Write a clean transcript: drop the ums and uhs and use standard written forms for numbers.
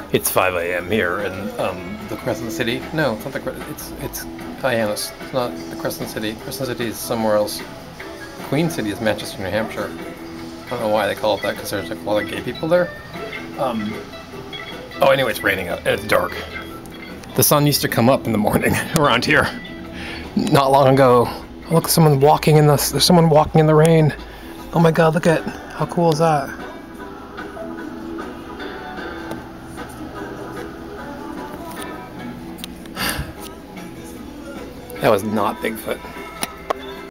It's 5 a.m. here in the Crescent City. No, it's not it's Hyannis. It's not the Crescent City. Crescent City is somewhere else. Queen City is Manchester, New Hampshire. I don't know why they call it that, because there's like a lot of gay people there. Oh, anyway, it's raining out and it's dark. The sun used to come up in the morning around here. Not long ago. Oh, look, someone walking in the. There's someone walking in the rain. Oh my God! Look at how cool is that? That was not Bigfoot.